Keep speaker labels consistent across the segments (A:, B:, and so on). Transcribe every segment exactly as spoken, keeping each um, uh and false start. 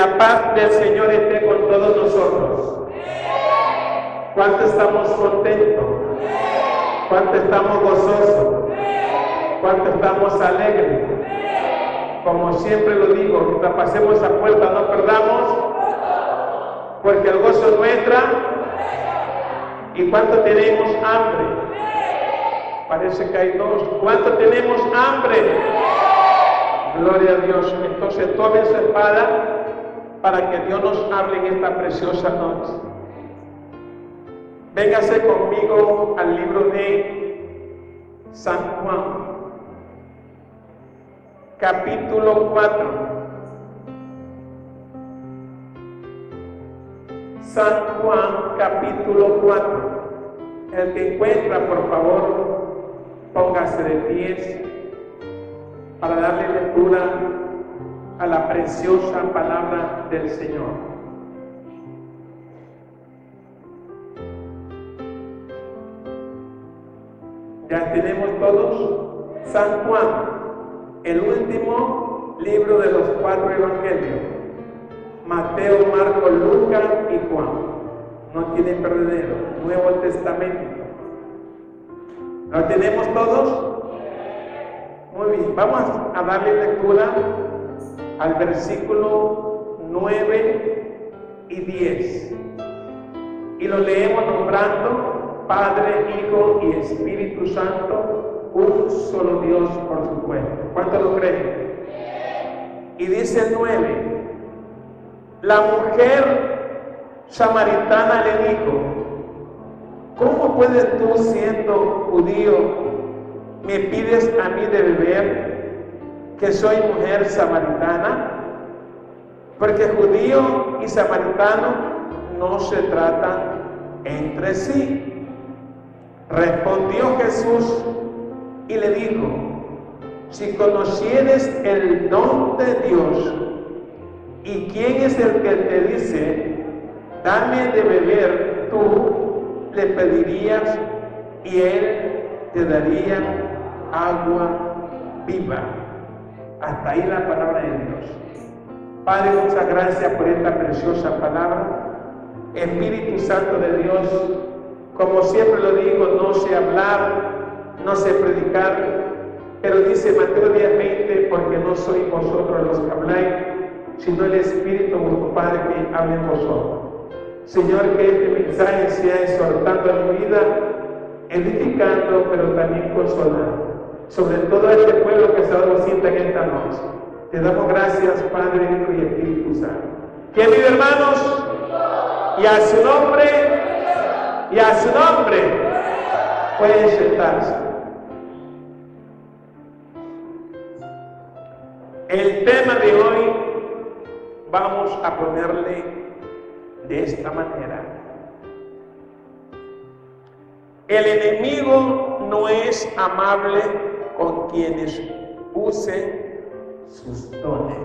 A: la paz del Señor esté con todos nosotros. ¿Cuánto estamos contentos? ¿Cuánto estamos gozosos? ¿Cuánto estamos alegres? Como siempre lo digo, mientras pasemos esa puerta no perdamos, porque el gozo no entra. ¿Y cuánto tenemos hambre? Parece que hay dos. ¿Cuánto tenemos hambre? Gloria a Dios. Entonces tomen su espada para que Dios nos hable en esta preciosa noche. Véngase conmigo al libro de San Juan, capítulo cuatro. San Juan, capítulo cuatro. El que encuentra, por favor, póngase de pies para darle lectura a la preciosa palabra del Señor. ¿Ya tenemos todos? San Juan, el último libro de los cuatro evangelios. Mateo, Marcos, Lucas y Juan. No tiene perdedero. Nuevo Testamento. ¿Lo tenemos todos? Muy bien. Vamos a darle lectura al versículo nueve y diez. Y lo leemos nombrando Padre, Hijo y Espíritu Santo, un solo Dios por supuesto. ¿Cuántos lo creen? Y dice el nueve. La mujer samaritana le dijo: ¿cómo puedes tú, siendo judío, me pides a mí de beber, que soy mujer samaritana? Porque judío y samaritano no se tratan entre sí. Respondió Jesús y le dijo: si conocieres el don de Dios, ¿y quién es el que te dice, dame de beber? Tú le pedirías y él te daría agua viva. Hasta ahí la palabra de Dios. Padre, muchas gracias por esta preciosa palabra. Espíritu Santo de Dios, como siempre lo digo, no sé hablar, no sé predicar, pero dice Mateo diez veinte, porque no sois vosotros los que habláis, sino el Espíritu vuestro Padre que habla en vosotros. Señor, que este mensaje sea exhortando a mi vida, edificando, pero también consolando. Sobre todo a este pueblo que se sienta en esta noche. Te damos gracias, Padre, Hijo y Espíritu Santo. ¿Quién vive, hermanos? Y a su nombre, y a su nombre, pueden sentarse. El tema de hoy vamos a ponerle de esta manera: el enemigo no es amable con quienes usen sus dones.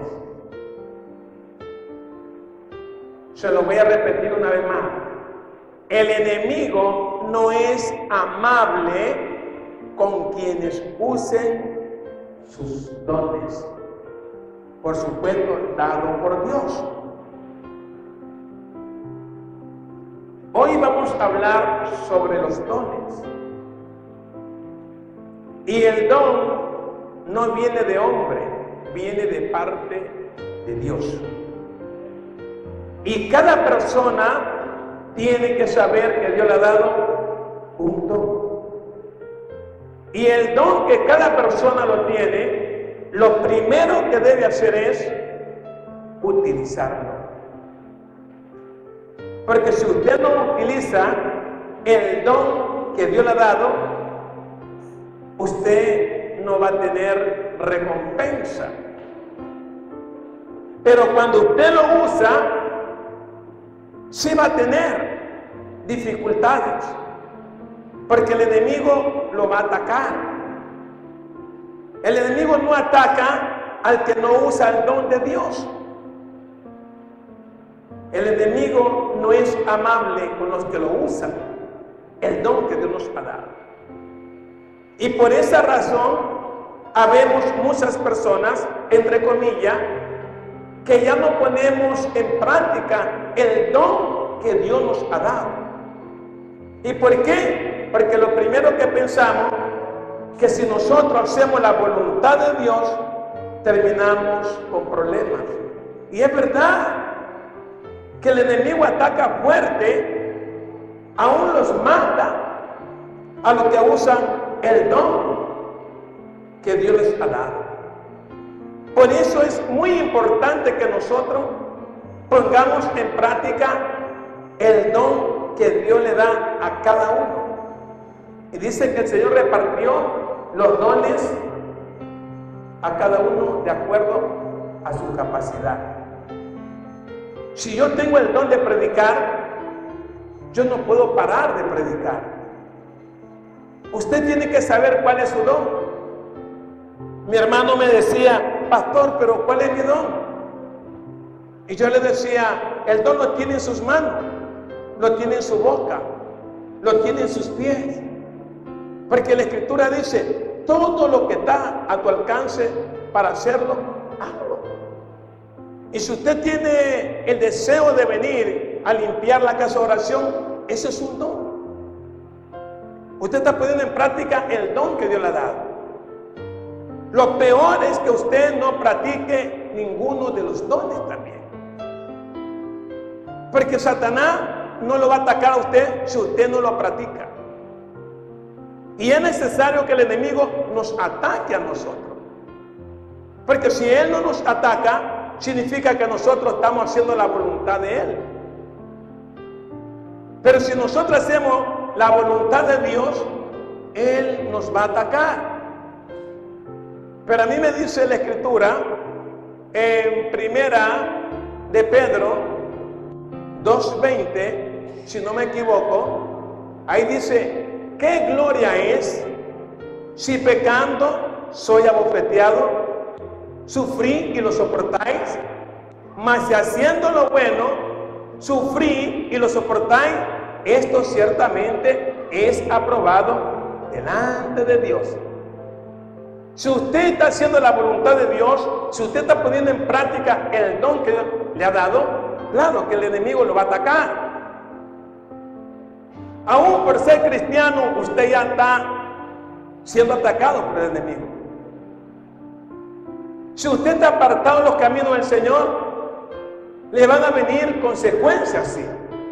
A: Se lo voy a repetir una vez más. El enemigo no es amable con quienes usen sus dones, por supuesto, dado por Dios. Hoy vamos a hablar sobre los dones. Y el don no viene de hombre, viene de parte de Dios. Y cada persona tiene que saber que Dios le ha dado un don. Y el don que cada persona lo tiene, lo primero que debe hacer es utilizarlo. Porque si usted no utiliza el don que Dios le ha dado, usted no va a tener recompensa. Pero cuando usted lo usa, sí va a tener dificultades, porque el enemigo lo va a atacar. El enemigo no ataca al que no usa el don de Dios. El enemigo no es amable con los que lo usan, el don que Dios nos ha dado. Y por esa razón, habemos muchas personas, entre comillas, que ya no ponemos en práctica el don que Dios nos ha dado. ¿Y por qué? Porque lo primero que pensamos, que si nosotros hacemos la voluntad de Dios, terminamos con problemas. Y es verdad que el enemigo ataca fuerte, aún los mata a los que usan el don que Dios les ha dado. Por eso es muy importante que nosotros pongamos en práctica el don que Dios le da a cada uno. Y dice que el Señor repartió los dones a cada uno de acuerdo a su capacidad. Si yo tengo el don de predicar, yo no puedo parar de predicar. Usted tiene que saber cuál es su don. Mi hermano me decía: pastor, pero ¿cuál es mi don? Y yo le decía: el don lo tiene en sus manos, lo tiene en su boca, lo tiene en sus pies. Porque la Escritura dice: todo lo que está a tu alcance para hacerlo, hazlo. Y si usted tiene el deseo de venir a limpiar la casa de oración, ese es un don. Usted está poniendo en práctica el don que Dios le ha dado. Lo peor es que usted no practique ninguno de los dones también. Porque Satanás no lo va a atacar a usted si usted no lo practica. Y es necesario que el enemigo nos ataque a nosotros. Porque si él no nos ataca, significa que nosotros estamos haciendo la voluntad de él. Pero si nosotros hacemos la voluntad de Dios, él nos va a atacar. Pero a mí me dice la Escritura en primera de Pedro dos veinte, si no me equivoco, ahí dice: ¿qué gloria es si pecando soy abofeteado, sufrí y lo soportáis? Mas si haciendo lo bueno, sufrí y lo soportáis, esto ciertamente es aprobado delante de Dios. Si usted está haciendo la voluntad de Dios, si usted está poniendo en práctica el don que Dios le ha dado, claro que el enemigo lo va a atacar. Aún por ser cristiano, usted ya está siendo atacado por el enemigo. Si usted está apartado de los caminos del Señor, le van a venir consecuencias, sí.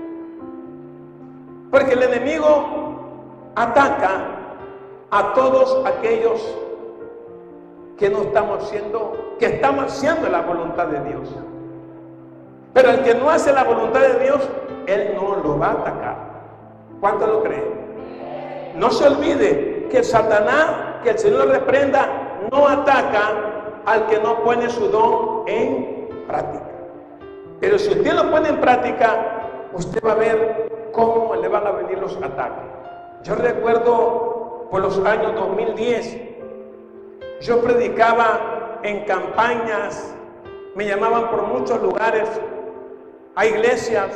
A: Porque el enemigo ataca a todos aquellos que no estamos haciendo, que estamos haciendo la voluntad de Dios. Pero el que no hace la voluntad de Dios, él no lo va a atacar. ¿Cuánto lo creen? No se olvide que Satanás, que el Señor lo reprenda, no ataca al que no pone su don en práctica. Pero si usted lo pone en práctica, usted va a ver cómo le van a venir los ataques. Yo recuerdo por los años dos mil diez, yo predicaba en campañas, me llamaban por muchos lugares, a iglesias,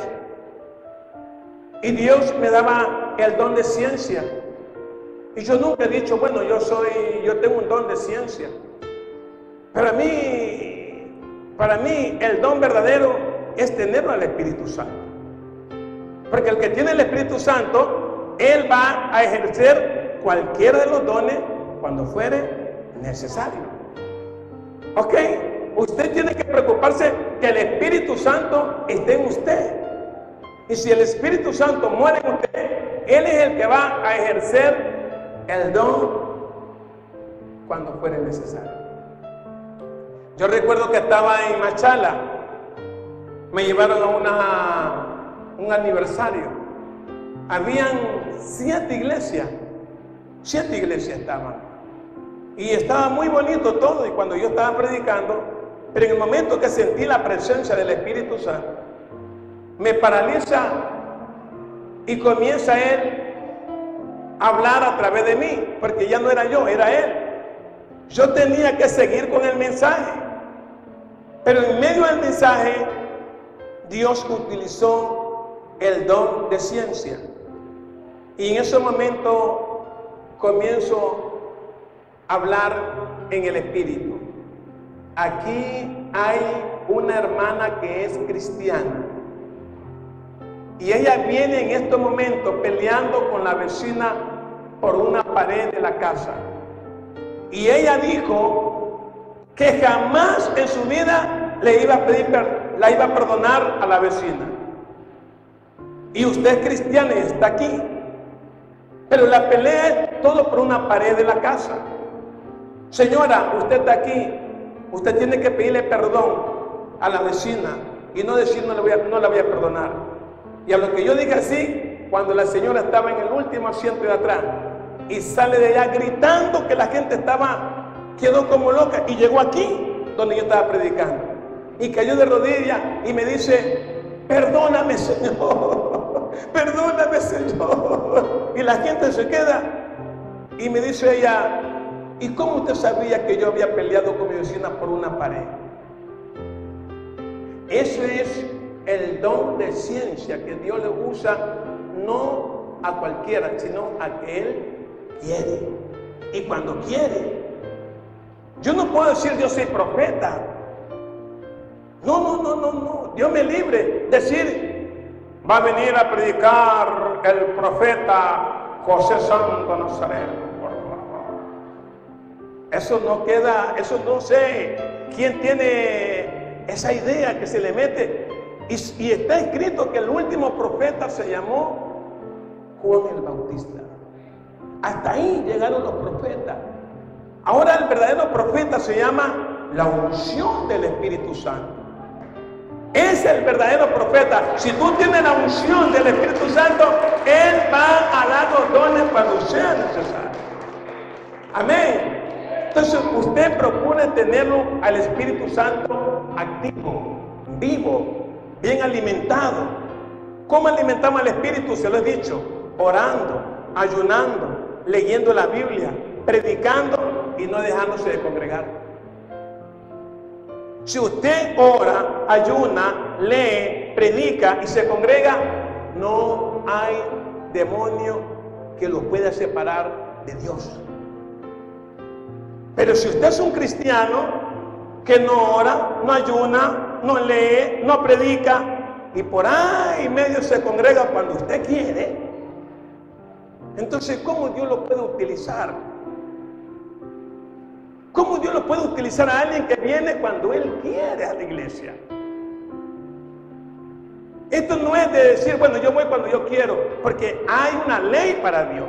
A: y Dios me daba el don de ciencia. Y yo nunca he dicho, bueno, yo soy, yo tengo un don de ciencia. Para mí, para mí, el don verdadero es tenerlo al Espíritu Santo. Porque el que tiene el Espíritu Santo, él va a ejercer cualquiera de los dones cuando fuere necesario. Ok, usted tiene que preocuparse que el Espíritu Santo esté en usted. Y si el Espíritu Santo muere en usted, él es el que va a ejercer el don cuando fuere necesario. Yo recuerdo que estaba en Machala, me llevaron a una, un aniversario. Habían siete iglesias, siete iglesias estaban. Y estaba muy bonito todo, y cuando yo estaba predicando, pero en el momento que sentí la presencia del Espíritu Santo, me paraliza y comienza Él a hablar a través de mí, porque ya no era yo, era Él. Yo tenía que seguir con el mensaje, pero en medio del mensaje, Dios utilizó el don de ciencia. Y en ese momento comienzo hablar en el Espíritu. Aquí hay una hermana que es cristiana. Y ella viene en estos momentos peleando con la vecina por una pared de la casa. Y ella dijo que jamás en su vida le iba a pedir, la iba a perdonar a la vecina. Y usted es cristiana y está aquí. Pero la pelea es todo por una pared de la casa. Señora, usted está aquí. Usted tiene que pedirle perdón a la vecina y no decir no, le voy a, no la voy a perdonar. Y a lo que yo diga así, cuando la señora estaba en el último asiento de atrás y sale de allá gritando que la gente estaba, quedó como loca y llegó aquí donde yo estaba predicando y cayó de rodillas y me dice: perdóname, Señor, perdóname, Señor. Y la gente se queda y me dice ella: ¿y cómo usted sabía que yo había peleado con mi vecina por una pared? Ese es el don de ciencia que Dios le usa, no a cualquiera, sino a que Él quiere. Y cuando quiere, yo no puedo decir yo soy profeta. No, no, no, no, no. Dios me libre. Decir, va a venir a predicar el profeta José Santo Nazareno, por favor. Eso no queda, eso no sé quién tiene esa idea que se le mete. Y, y está escrito que el último profeta se llamó Juan el Bautista. Hasta ahí llegaron los profetas. Ahora el verdadero profeta se llama la unción del Espíritu Santo. Es el verdadero profeta. Si tú tienes la unción del Espíritu Santo, Él va a dar los dones cuando sea necesario. Amén. Entonces usted procura tenerlo al Espíritu Santo activo, vivo, bien alimentado. ¿Cómo alimentamos al Espíritu? Se lo he dicho: orando, ayunando, leyendo la Biblia, predicando y no dejándose de congregar. Si usted ora, ayuna, lee, predica y se congrega, no hay demonio que lo pueda separar de Dios. Pero si usted es un cristiano que no ora, no ayuna, no lee, no predica y por ahí medio se congrega cuando usted quiere, entonces ¿cómo Dios lo puede utilizar? ¿Cómo Dios lo puede utilizar a alguien que viene cuando Él quiere a la iglesia? Esto no es de decir, bueno, yo voy cuando yo quiero, porque hay una ley para Dios.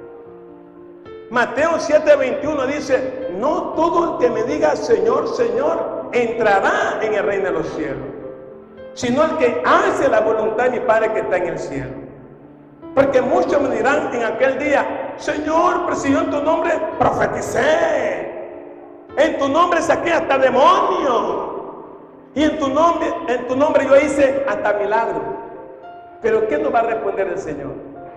A: Mateo siete veintiuno dice: no todo el que me diga Señor, Señor, entrará en el reino de los cielos, sino el que hace la voluntad de mi Padre que está en el cielo. Porque muchos me dirán en aquel día: Señor, pero si yo en tu nombre profeticé, en tu nombre saqué hasta demonios, y en tu nombre, en tu nombre yo hice hasta milagros. Pero ¿qué nos va a responder el Señor?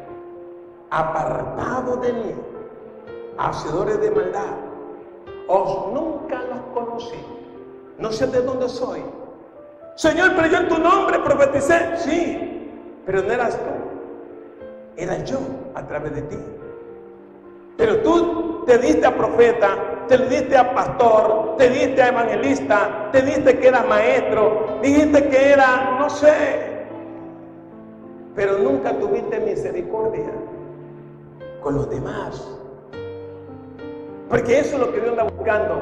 A: Apartado de mí, hacedores de maldad, os nunca los conocí, no sé de dónde soy. Señor, pero yo en tu nombre profeticé. Sí, pero no eras tú, era yo a través de ti. Pero tú te diste a profeta, te diste a pastor, te diste a evangelista, te diste que era maestro, dijiste que era, no sé, pero nunca tuviste misericordia con los demás. Porque eso es lo que Dios anda buscando,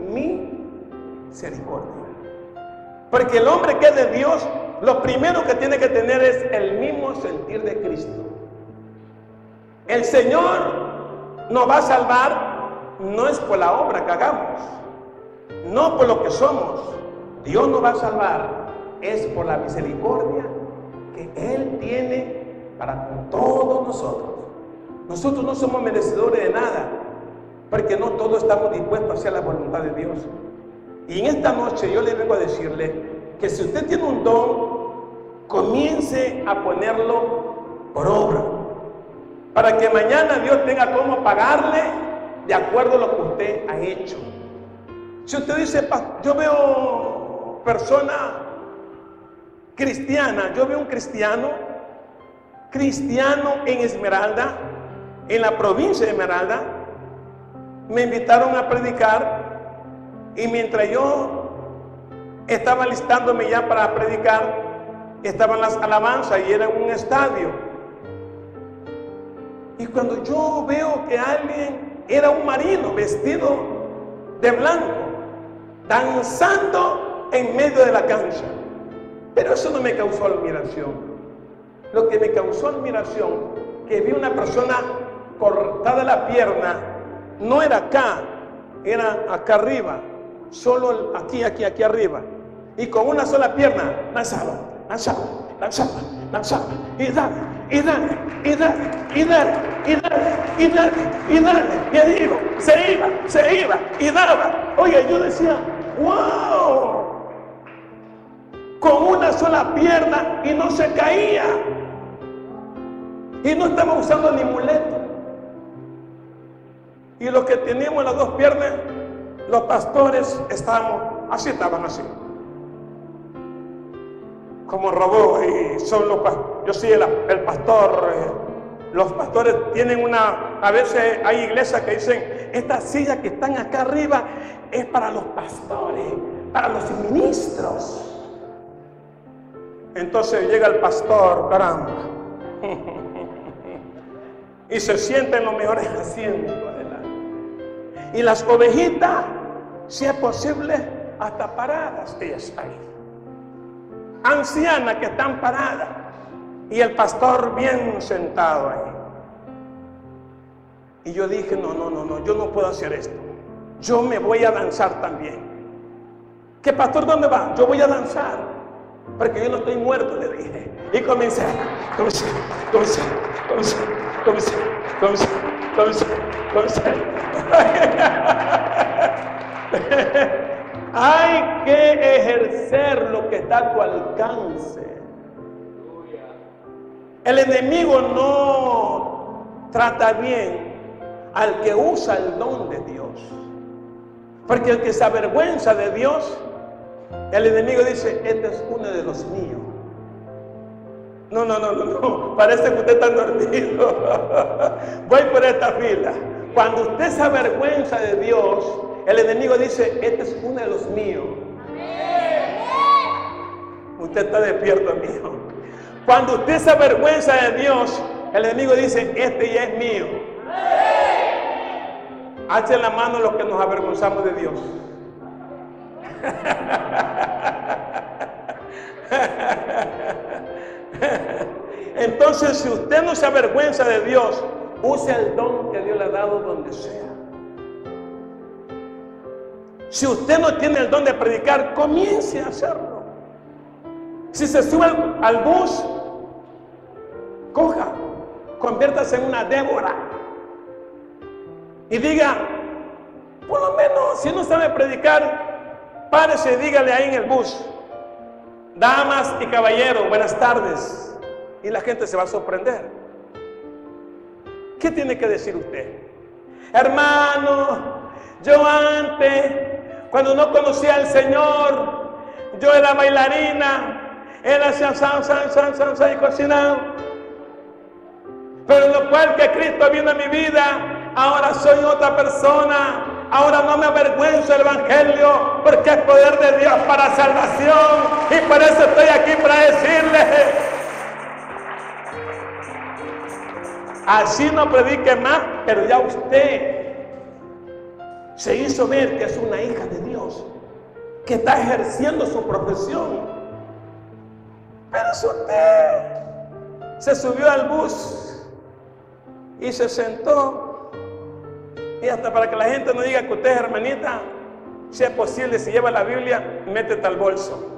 A: misericordia. Porque el hombre que es de Dios, lo primero que tiene que tener es el mismo sentir de Cristo. El Señor nos va a salvar no es por la obra que hagamos, no por lo que somos. Dios nos va a salvar es por la misericordia que Él tiene para con todos nosotros. Nosotros no somos merecedores de nada, porque no todos estamos dispuestos a hacer la voluntad de Dios. Y en esta noche yo le vengo a decirle que si usted tiene un don, comience a ponerlo por obra, para que mañana Dios tenga cómo pagarle de acuerdo a lo que usted ha hecho. Si usted dice, yo veo persona cristiana, yo veo un cristiano, cristiano en Esmeralda, en la provincia de Esmeralda, me invitaron a predicar y mientras yo estaba listándome ya para predicar, estaban las alabanzas y era en un estadio. Y cuando yo veo que alguien era un marino vestido de blanco, danzando en medio de la cancha, pero eso no me causó admiración. Lo que me causó admiración, que vi una persona cortada la pierna, no era acá, era acá arriba, solo aquí, aquí, aquí arriba, y con una sola pierna lanzaba, lanzaba, lanzaba, lanzaba, y dale, y dale, y dale, y dale, y dale, y dale, y dale, y ahí iba, se iba, se iba, y daba. Oye, yo decía, wow, con una sola pierna y no se caía, y no estaba usando ni muleto. Y los que teníamos las dos piernas, los pastores, estábamos, así estaban así, como robó. Y son los, yo soy el, el pastor. Eh, los pastores tienen una, a veces hay iglesias que dicen, estas sillas que están acá arriba es para los pastores, para los ministros. Entonces llega el pastor, caramba, y se sienta en los mejores asientos adelante. Y las ovejitas, si es posible, hasta paradas, ellas ahí. Ancianas que están paradas. Y el pastor bien sentado ahí. Y yo dije, no, no, no, no, yo no puedo hacer esto. Yo me voy a danzar también. ¿Qué pastor, dónde va? Yo voy a danzar. Porque yo no estoy muerto, le dije. Y comencé, comencé, comencé, comencé, comencé, comencé, comencé, comencé. Hay que ejercer lo que está a tu alcance. El enemigo no trata bien al que usa el don de Dios, porque el que se avergüenza de Dios, el enemigo dice, este es uno de los míos. No, no, no, no, no. Parece que usted está dormido. Voy por esta fila. Cuando usted se avergüenza de Dios, el enemigo dice, este es uno de los míos. Usted está despierto, amigo. Cuando usted se avergüenza de Dios, el enemigo dice, este ya es mío. Alcen la mano los que nos avergonzamos de Dios. Entonces, si usted no se avergüenza de Dios, use el don que Dios le ha dado donde sea. Si usted no tiene el don de predicar, comience a hacerlo. Si se sube al, al bus, coja, conviértase en una Débora y diga, por lo menos, si no sabe predicar, párese y dígale ahí en el bus, damas y caballeros, buenas tardes. Y la gente se va a sorprender. ¿Qué tiene que decir usted? Hermano, yo antes, cuando no conocía al Señor, yo era bailarina, él hacía san, san, san, san, san y cocinaba. Pero lo cual que Cristo vino a mi vida, ahora soy otra persona. Ahora no me avergüenzo del Evangelio, porque es poder de Dios para salvación. Y por eso estoy aquí para decirle, así no predique más, pero ya usted se hizo ver que es una hija de Dios, que está ejerciendo su profesión. Pero si usted se subió al bus y se sentó, y hasta para que la gente no diga que usted es hermanita, si es posible, si lleva la Biblia, métete al bolso.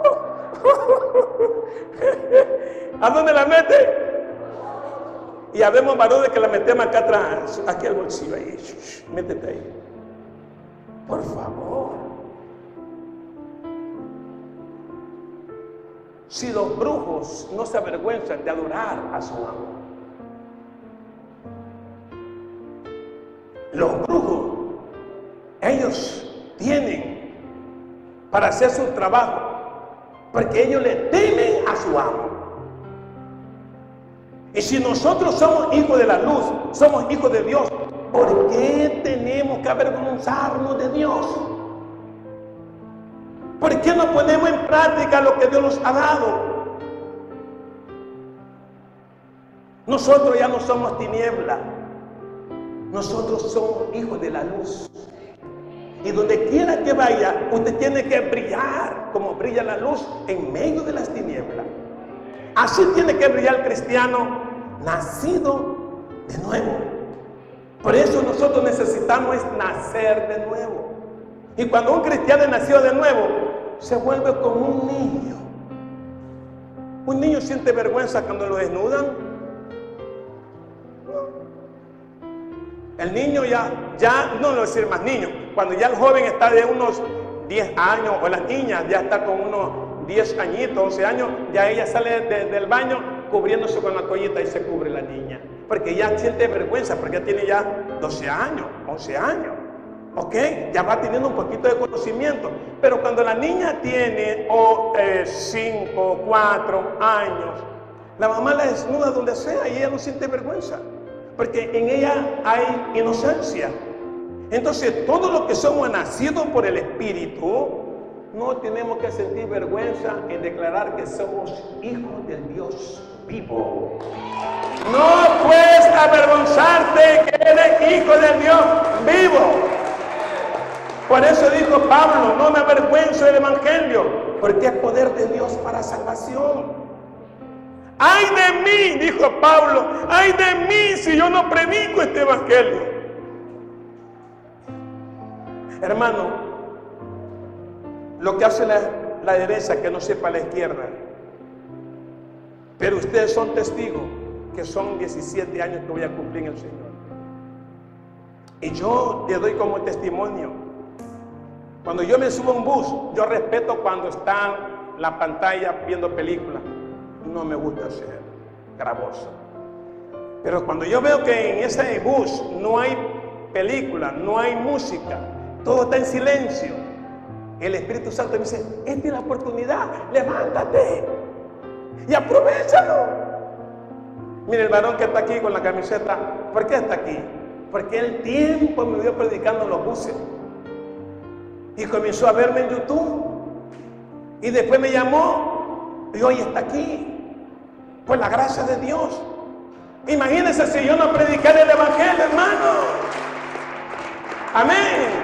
A: ¿A dónde la mete? Y habemos varones que la metemos acá atrás, aquí al bolsillo, ahí, métete ahí. Por favor. Si los brujos no se avergüenzan de adorar a su amo, los brujos, ellos tienen para hacer su trabajo, porque ellos le temen a su amo. Y si nosotros somos hijos de la luz, somos hijos de Dios, ¿por qué tenemos que avergonzarnos de Dios? ¿Por qué no ponemos en práctica lo que Dios nos ha dado? Nosotros ya no somos tiniebla. Nosotros somos hijos de la luz. Y donde quiera que vaya, usted tiene que brillar como brilla la luz en medio de las tinieblas. Así tiene que brillar el cristiano nacido de nuevo. Por eso nosotros necesitamos es nacer de nuevo. Y cuando un cristiano es nacido de nuevo, se vuelve como un niño. Un niño siente vergüenza cuando lo desnudan. El niño ya, ya, no lo voy a decir más niño, cuando ya el joven está de unos diez años, o la niña ya está con unos diez añitos, once años, ya ella sale de, del baño cubriéndose con la toallita y se cubre la niña. Porque ya siente vergüenza, porque ya tiene ya doce años, once años. ¿Ok? Ya va teniendo un poquito de conocimiento. Pero cuando la niña tiene o cinco, cuatro años, la mamá la desnuda donde sea y ella no siente vergüenza. Porque en ella hay inocencia. Entonces, todos los que somos nacidos por el Espíritu, no tenemos que sentir vergüenza en declarar que somos hijos del Dios vivo. No puedes avergonzarte que eres hijo del Dios vivo. Por eso dijo Pablo, no me avergüenzo del Evangelio, porque es poder de Dios para salvación. ¡Ay de mí!, dijo Pablo, ¡ay de mí si yo no predico este Evangelio! Hermano, lo que hace la, la derecha que no sepa la izquierda. Pero ustedes son testigos que son diecisiete años que voy a cumplir en el Señor. Y yo te doy como testimonio. Cuando yo me subo a un bus, yo respeto cuando están en la pantalla viendo películas. No me gusta ser gravoso. Pero cuando yo veo que en ese bus no hay película, no hay música, todo está en silencio, el Espíritu Santo me dice, esta es la oportunidad, levántate y aprovéchalo. Mire el varón que está aquí con la camiseta, ¿por qué está aquí? Porque el tiempo me vio predicando en los buses y comenzó a verme en YouTube y después me llamó y hoy está aquí por la gracia de Dios. Imagínense si yo no predicara el Evangelio, hermano. Amén.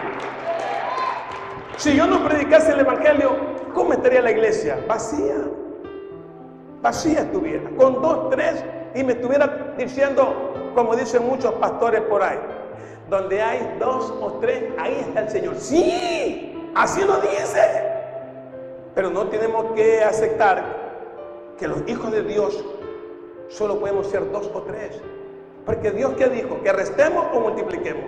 A: Si yo no predicase el Evangelio, ¿cómo estaría la iglesia? Vacía. Vacía estuviera, con dos, tres, y me estuviera diciendo, como dicen muchos pastores por ahí, donde hay dos o tres, ahí está el Señor. Sí, así lo dice. Pero no tenemos que aceptar que los hijos de Dios solo podemos ser dos o tres. Porque Dios, ¿qué dijo? ¿Que restemos o multipliquemos?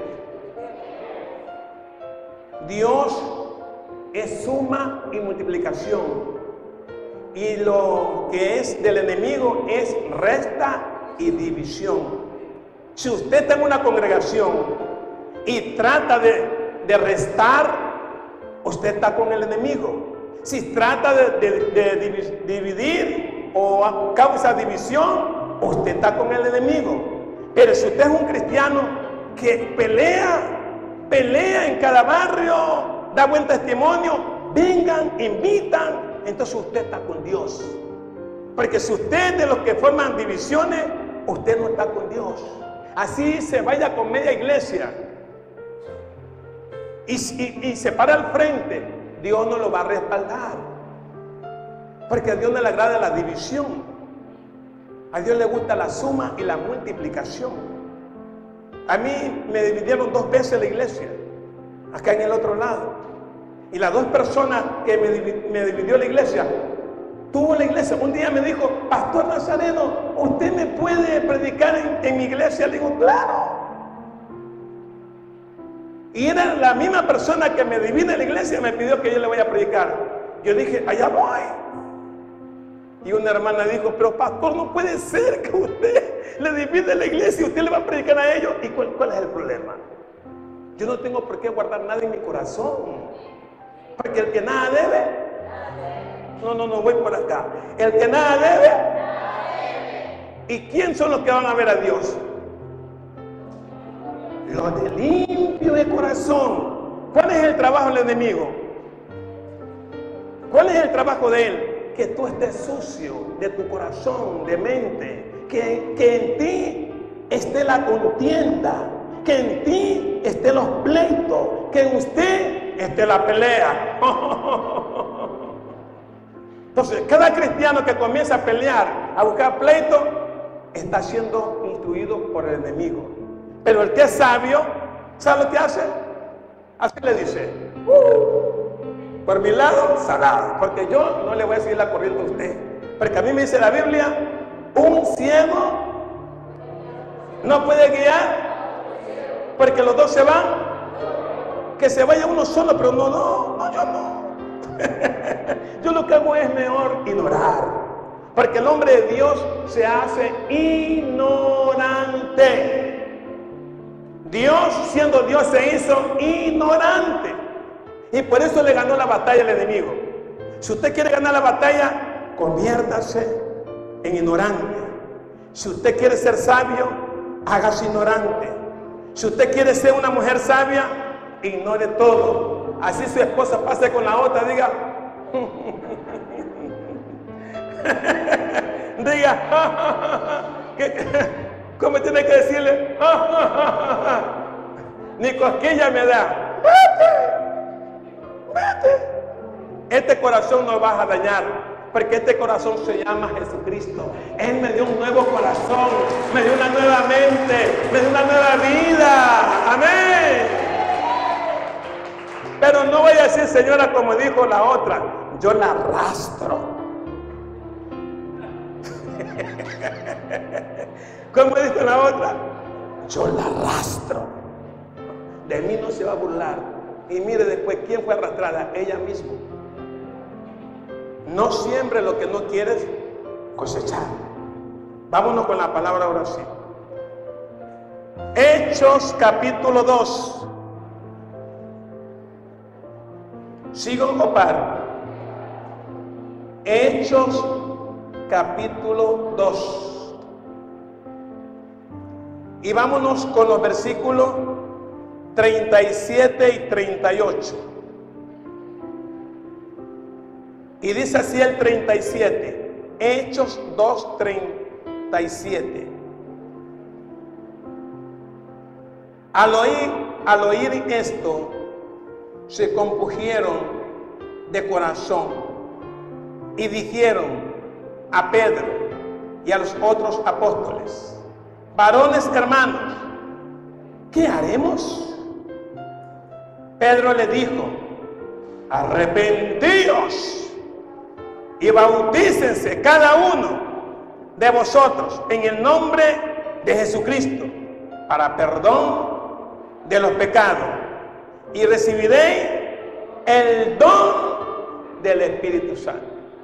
A: Dios es suma y multiplicación. Y lo que es del enemigo es resta y división. Si usted está en una congregación y trata de, de restar, usted está con el enemigo. Si trata de, de, de dividir o causa división, usted está con el enemigo. Pero si usted es un cristiano que pelea, pelea en cada barrio, da buen testimonio, vengan, invitan, entonces usted está con Dios. Porque si usted es de los que forman divisiones, usted no está con Dios. Así se vaya con media iglesia y, y, y se para al frente, Dios no lo va a respaldar. Porque a Dios no le agrada la división. A Dios le gusta la suma y la multiplicación. A mí me dividieron dos veces la iglesia, acá en el otro lado. Y las dos personas que me, me dividió la iglesia, tuvo la iglesia. Un día me dijo, Pastor Nazareno, ¿usted me puede predicar en, en mi iglesia? Le digo, claro. Y era la misma persona que me divide la iglesia, me pidió que yo le vaya a predicar. Yo dije, allá voy. Y una hermana dijo, pero pastor, no puede ser que usted le divide la iglesia y usted le va a predicar a ellos. ¿Y cuál, cuál es el problema? Yo no tengo por qué guardar nada en mi corazón. Porque el que nada debe, no, no, no, voy por acá. El que nada debe, ¿y quién son los que van a ver a Dios? Los de limpio de corazón. ¿Cuál es el trabajo del enemigo? ¿Cuál es el trabajo de él? Que tú estés sucio de tu corazón, de mente, que, que en ti esté la contienda, que en ti esté los pleitos, que en usted esté la pelea. Entonces, cada cristiano que comienza a pelear, a buscar pleito, está siendo instruido por el enemigo. Pero el que es sabio, ¿sabe lo que hace? Así le dice: uh, por mi lado, salado, porque yo no le voy a seguir la corriente a usted. Porque a mí me dice la Biblia, un ciego no puede guiar, porque los dos se van. Que se vaya uno solo, pero no, no, no, yo no. Yo lo que hago es mejor ignorar, porque el hombre de Dios se hace ignorante. Dios, siendo Dios, se hizo ignorante, y por eso le ganó la batalla al enemigo. Si usted quiere ganar la batalla, conviértase en ignorante. Si usted quiere ser sabio, hágase ignorante. Si usted quiere ser una mujer sabia, ignore todo. Así su esposa pase con la otra, diga diga ¿cómo tiene que decirle? Ni cosquilla me da. Vete, vete. Este corazón no vas a dañar, porque este corazón se llama Jesucristo. Él me dio un nuevo corazón, me dio una nueva mente, me dio una nueva vida. Amén. Pero no voy a decir, señora, como dijo la otra, yo la arrastro. ¿Cómo dijo la otra? Yo la arrastro. De mí no se va a burlar. Y mire después, ¿quién fue arrastrada? Ella misma. No siembre lo que no quieres cosechar. Vámonos con la palabra ahora sí. Hechos capítulo dos. ¿Sigo o paro? Hechos capítulo dos. Y vámonos con los versículos treinta y siete y treinta y ocho. Y dice así el treinta y siete. Hechos dos, treinta y siete. Al oír, al oír esto, se compugieron de corazón y dijeron a Pedro y a los otros apóstoles: varones hermanos, ¿qué haremos? Pedro le dijo: arrepentíos y bautícense cada uno de vosotros en el nombre de Jesucristo para perdón de los pecados, y recibiréis el don del Espíritu Santo.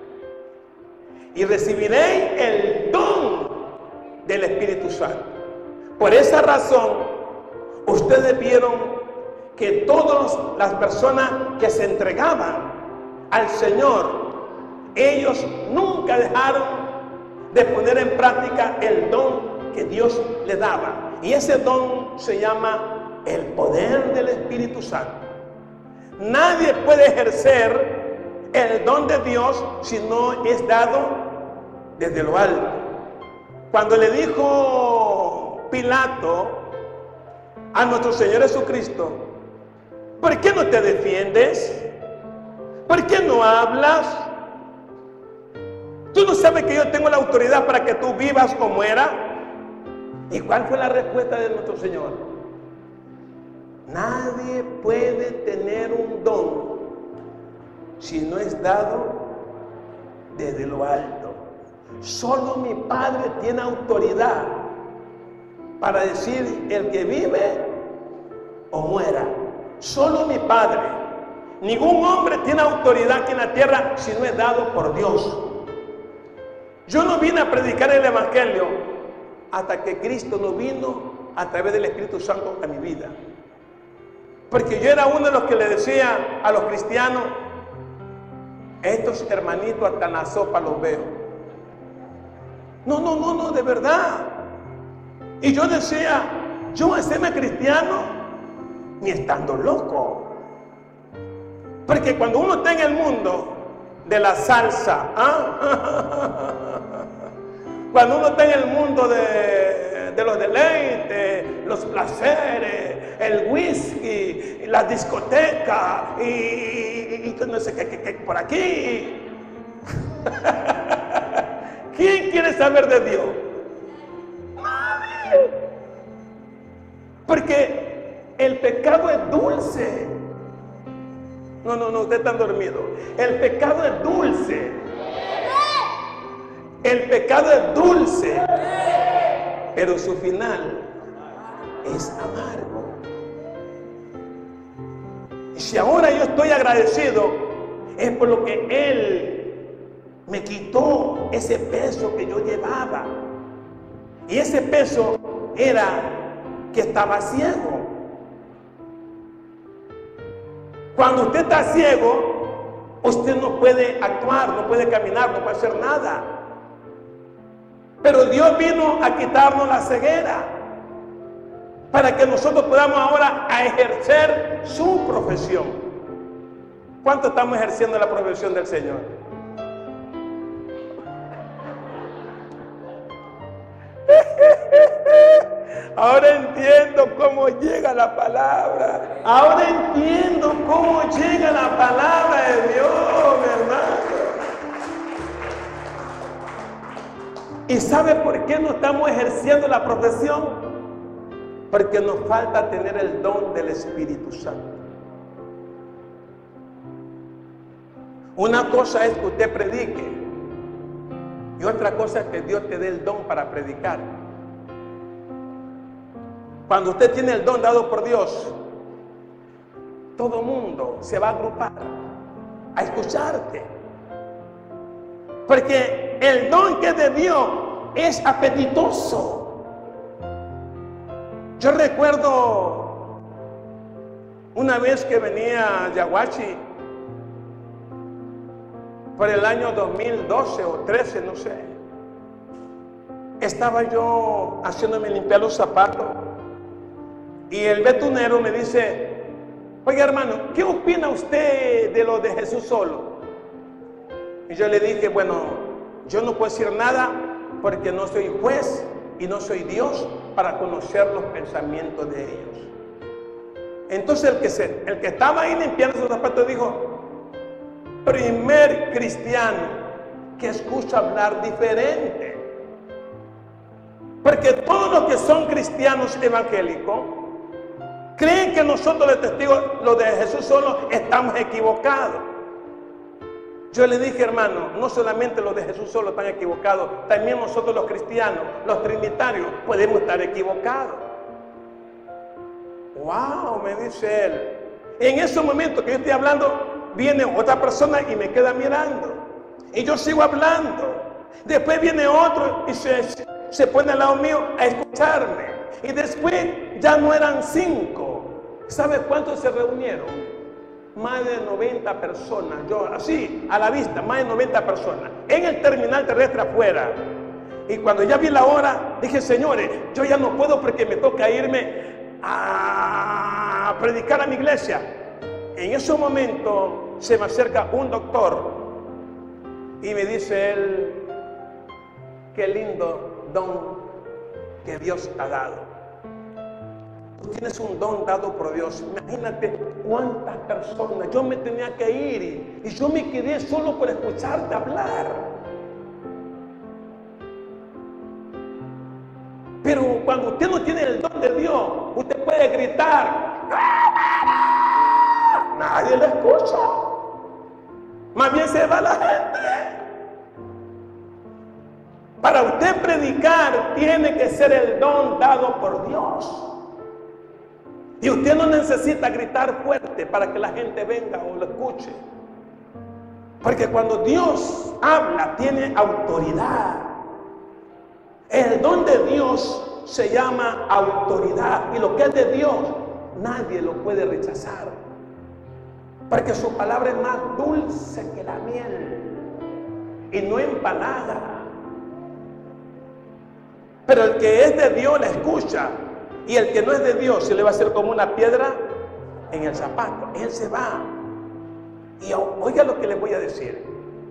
A: Y recibiréis el don del Espíritu Santo. Por esa razón, ustedes vieron que todas las personas que se entregaban al Señor, ellos nunca dejaron de poner en práctica el don que Dios les daba. Y ese don se llama el poder del Espíritu Santo. Nadie puede ejercer el don de Dios si no es dado desde lo alto. Cuando le dijo Pilato a nuestro Señor Jesucristo: ¿por qué no te defiendes? ¿Por qué no hablas? ¿Tú no sabes que yo tengo la autoridad para que tú vivas o mueras? ¿Y cuál fue la respuesta de nuestro Señor? Nadie puede tener un don si no es dado desde lo alto. Solo mi Padre tiene autoridad para decir el que vive o muera. Solo mi Padre. Ningún hombre tiene autoridad aquí en la tierra si no es dado por Dios. Yo no vine a predicar el Evangelio hasta que Cristo no vino a través del Espíritu Santo a mi vida. Porque yo era uno de los que le decía a los cristianos: estos hermanitos hasta en la sopa los veo. No, no, no, no, de verdad. Y yo decía, yo voy a hacerme cristiano ni estando loco. Porque cuando uno está en el mundo, de la salsa. ¿Ah? Cuando uno está en el mundo de, de los deleites, los placeres, el whisky, la discoteca y, y, y no sé qué, qué, qué por aquí. ¿Quién quiere saber de Dios? Nadie. Porque el pecado es dulce. No, no, no, ustedes están dormidos. El pecado es dulce. El pecado es dulce, pero su final es amargo. Y si ahora yo estoy agradecido, es por lo que Él me quitó ese peso que yo llevaba. Y ese peso era que estaba ciego. Cuando usted está ciego, usted no puede actuar, no puede caminar, no puede hacer nada. Pero Dios vino a quitarnos la ceguera para que nosotros podamos ahora a ejercer su profesión. ¿Cuánto estamos ejerciendo la profesión del Señor? Ahora entiendo cómo llega la palabra. Ahora entiendo cómo llega la palabra de Dios, mi hermano. ¿Y sabe por qué no estamos ejerciendo la profesión? Porque nos falta tener el don del Espíritu Santo. Una cosa es que usted predique y otra cosa es que Dios te dé el don para predicar. Cuando usted tiene el don dado por Dios, todo mundo se va a agrupar a escucharte. Porque el don que es de Dios es apetitoso. Yo recuerdo una vez que venía a Yaguachi por el año dos mil doce o trece, no sé. Estaba yo haciéndome limpiar los zapatos y el betunero me dice: oiga, hermano, ¿qué opina usted de lo de Jesús solo? Y yo le dije: bueno, yo no puedo decir nada porque no soy juez y no soy Dios para conocer los pensamientos de ellos. Entonces el que, se, el que estaba ahí limpiando sus zapatos dijo: primer cristiano que escucha hablar diferente. Porque todos los que son cristianos evangélicos creen que nosotros los testigos, los de Jesús solo, estamos equivocados. Yo le dije: hermano, no solamente los de Jesús solo están equivocados, también nosotros los cristianos, los trinitarios, podemos estar equivocados. Wow, me dice él. En ese momento que yo estoy hablando, viene otra persona y me queda mirando. Y yo sigo hablando. Después viene otro y se, se pone al lado mío a escucharme. Y después ya no eran cinco. ¿Sabe cuántos se reunieron? Más de noventa personas, yo así, a la vista, más de noventa personas, en el terminal terrestre afuera. Y cuando ya vi la hora, dije: señores, yo ya no puedo porque me toca irme a predicar a mi iglesia. En ese momento se me acerca un doctor y me dice él: qué lindo don que Dios ha dado. Tú tienes un don dado por Dios. Imagínate cuántas personas. Yo me tenía que ir y, y yo me quedé solo por escucharte hablar. Pero cuando usted no tiene el don de Dios, usted puede gritar, nadie lo escucha. Más bien se va la gente. Para usted predicar tiene que ser el don dado por Dios. Y usted no necesita gritar fuerte para que la gente venga o lo escuche. Porque cuando Dios habla, tiene autoridad. El don de Dios se llama autoridad. Y lo que es de Dios, nadie lo puede rechazar. Porque su palabra es más dulce que la miel. Y no empalaga. Pero el que es de Dios la escucha. Y el que no es de Dios se le va a hacer como una piedra en el zapato. Él se va. Y oiga lo que les voy a decir.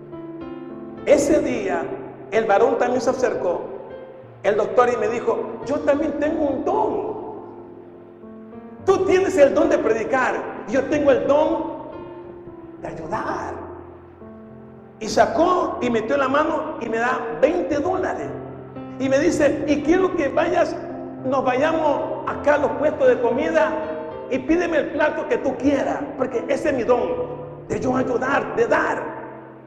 A: Ese día, el varón también se acercó, el doctor, y me dijo, yo también tengo un don. Tú tienes el don de predicar, yo tengo el don de ayudar. Y sacó y metió la mano y me da veinte dólares. Y me dice, y quiero que vayas, nos vayamos acá a los puestos de comida y pídeme el plato que tú quieras, porque ese es mi don, de yo ayudar, de dar.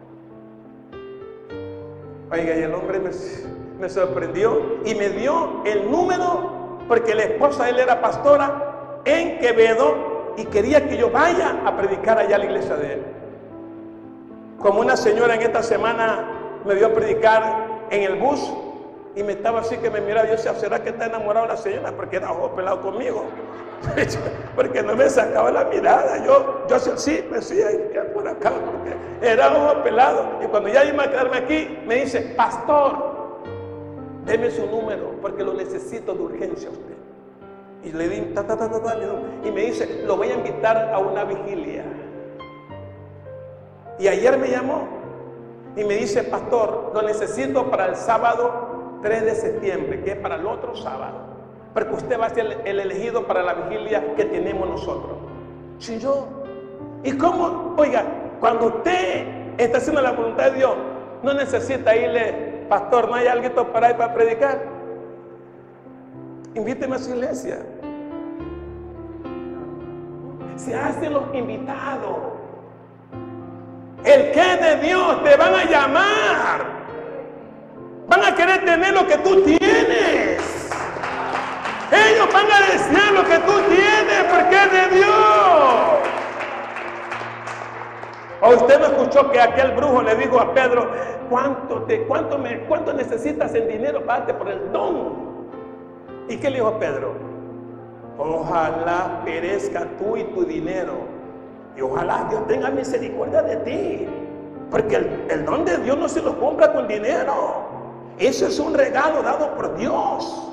A: Oiga, y el hombre me, me sorprendió y me dio el número, porque la esposa de él era pastora en Quevedo y quería que yo vaya a predicar allá a la iglesia de él. Como una señora en esta semana me vio predicar en el bus y me estaba así que me miraba, yo decía, ¿será que está enamorado la señora? Porque era ojo pelado conmigo. Porque no me sacaba la mirada. Yo, yo sí, me decía, por acá, porque era ojo pelado. Y cuando ya iba a quedarme aquí, me dice, pastor, deme su número, porque lo necesito de urgencia a usted. Y le di, ta, ta, ta, ta, ta, y me dice, lo voy a invitar a una vigilia. Y ayer me llamó y me dice, pastor, lo necesito para el sábado tres de septiembre, que es para el otro sábado, porque usted va a ser el elegido para la vigilia que tenemos nosotros. Si yo, ¿y cómo? Oiga, cuando usted está haciendo la voluntad de Dios, no necesita irle, pastor, ¿no hay algo para ir para predicar? Invíteme a su iglesia. Se hacen los invitados. El que es de Dios te van a llamar. Van a querer tener lo que tú tienes. Ellos van a desear lo que tú tienes porque es de Dios. O usted no escuchó que aquel brujo le dijo a Pedro, ¿cuánto, te, cuánto, me, cuánto necesitas en dinero para darte por el don? ¿Y qué le dijo Pedro? Ojalá perezca tú y tu dinero. Y ojalá Dios tenga misericordia de ti. Porque el, el don de Dios no se lo compra con dinero. Eso es un regalo dado por Dios.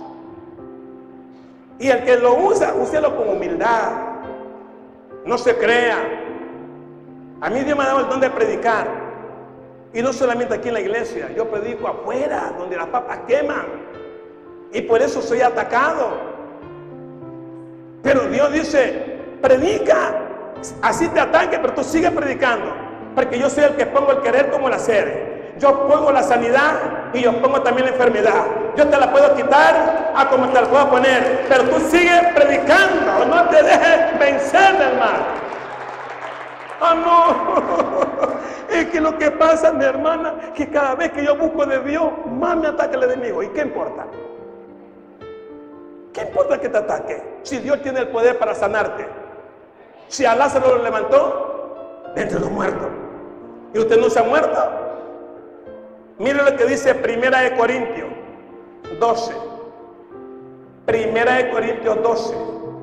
A: Y el que lo usa, úselo con humildad. No se crea. A mí Dios me ha dado el don de predicar. Y no solamente aquí en la iglesia. Yo predico afuera, donde las papas queman. Y por eso soy atacado. Pero Dios dice, predica. Así te ataque, pero tú sigues predicando. Porque yo soy el que pongo el querer como el hacer. Yo pongo la sanidad y yo pongo también la enfermedad. Yo te la puedo quitar a como te la puedo poner. Pero tú sigues predicando. No te dejes vencer del mal. ¡Ah, no! Es que lo que pasa, mi hermana, que cada vez que yo busco de Dios, más me ataca el enemigo. ¿Y qué importa? ¿Qué importa que te ataque? Si Dios tiene el poder para sanarte. Si a Lázaro lo levantó de entre los muertos y usted no se ha muerto. Mire lo que dice Primera de Corintios doce. Primera de Corintios doce.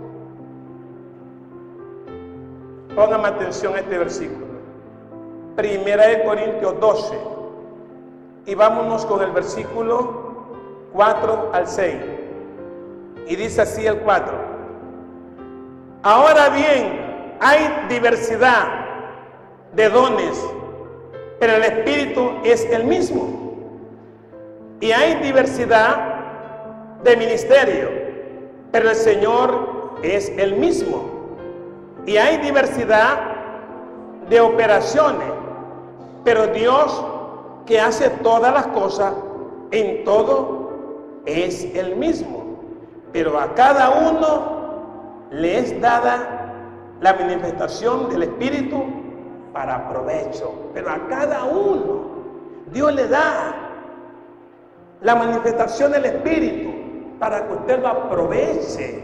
A: Póngame atención a este versículo. Primera de Corintios doce. Y vámonos con el versículo cuatro al seis. Y dice así el cuatro. Ahora bien, hay diversidad de dones, pero el Espíritu es el mismo. Y hay diversidad de ministerio, pero el Señor es el mismo. Y hay diversidad de operaciones, pero Dios, que hace todas las cosas en todo, es el mismo. Pero a cada uno le es dada la manifestación del Espíritu para provecho. Pero a cada uno Dios le da la manifestación del Espíritu para que usted lo aproveche.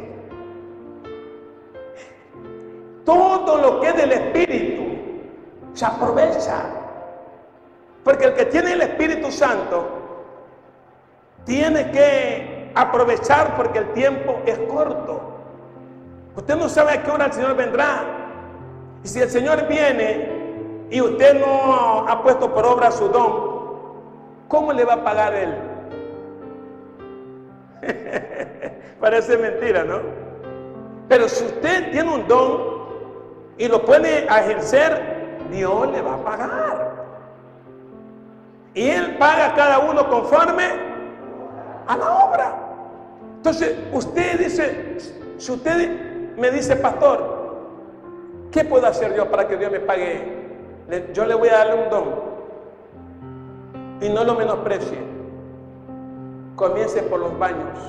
A: Todo lo que es del Espíritu se aprovecha. Porque el que tiene el Espíritu Santo tiene que aprovechar, porque el tiempo es corto. Usted no sabe a qué hora el Señor vendrá. Y si el Señor viene y usted no ha puesto por obra su don, ¿cómo le va a pagar Él? Parece mentira, ¿no? Pero si usted tiene un don y lo puede ejercer, Dios le va a pagar. Y Él paga a cada uno conforme a la obra. Entonces, usted dice, si usted me dice, pastor, ¿qué puedo hacer yo para que Dios me pague? Yo le voy a darle un don. Y no lo menosprecie. Comience por los baños.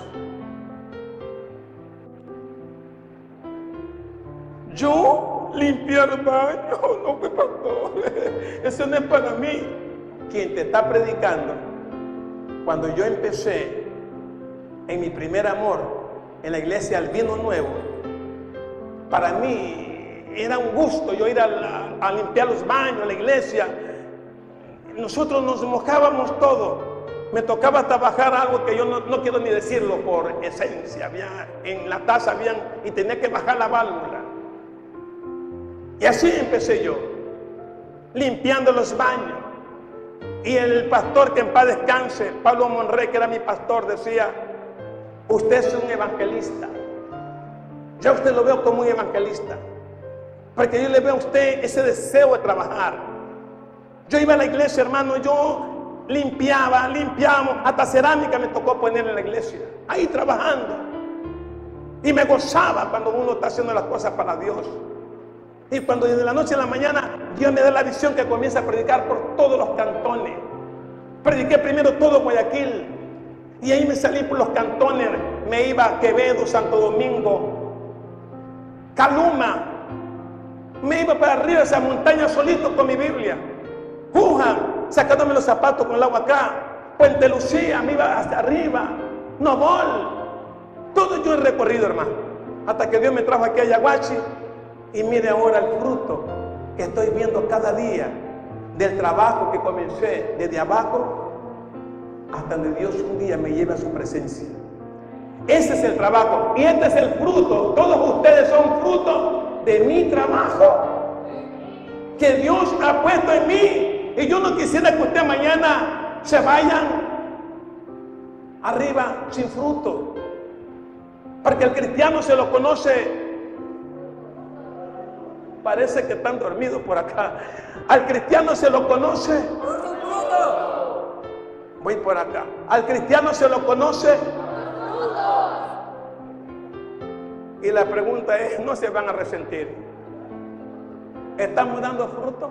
A: Yo limpiar el baño, no, pues, pastor, eso no es para mí. Quien te está predicando, cuando yo empecé en mi primer amor en la iglesia al vino nuevo, para mí era un gusto yo ir a, la, a limpiar los baños, a la iglesia. Nosotros nos mojábamos todo. Me tocaba trabajar algo que yo no, no quiero ni decirlo por esencia. Había, en la taza habían, y tenía que bajar la válvula. Y así empecé yo, limpiando los baños. Y el pastor, que en paz descanse, Pablo Monrey, que era mi pastor, decía, usted es un evangelista. Ya usted lo veo como un evangelista, porque yo le veo a usted ese deseo de trabajar. Yo iba a la iglesia, hermano, yo limpiaba, limpiamos, hasta cerámica me tocó poner en la iglesia, ahí trabajando. Y me gozaba cuando uno está haciendo las cosas para Dios. Y cuando desde la noche a la mañana Dios me da la visión que comienza a predicar por todos los cantones. Prediqué primero todo Guayaquil, y ahí me salí por los cantones. Me iba a Quevedo, Santo Domingo, Caluma. Me iba para arriba de esa montaña solito con mi Biblia. Juján, sacándome los zapatos con el agua acá. Puente Lucía, me iba hasta arriba. Nobol. Todo yo he recorrido, hermano, hasta que Dios me trajo aquí a Yaguachi. Y mire ahora el fruto que estoy viendo cada día del trabajo que comencé desde abajo hasta donde Dios un día me lleva a su presencia. Ese es el trabajo y este es el fruto. Todos ustedes son fruto de mi trabajo que Dios ha puesto en mí. Y yo no quisiera que usted mañana se vayan arriba sin fruto, porque el cristiano se lo conoce. Parece que están dormidos por acá. Al cristiano se lo conoce. Voy por acá. Al cristiano se lo conoce. Y la pregunta es, ¿no se van a resentir? ¿Estamos dando frutos?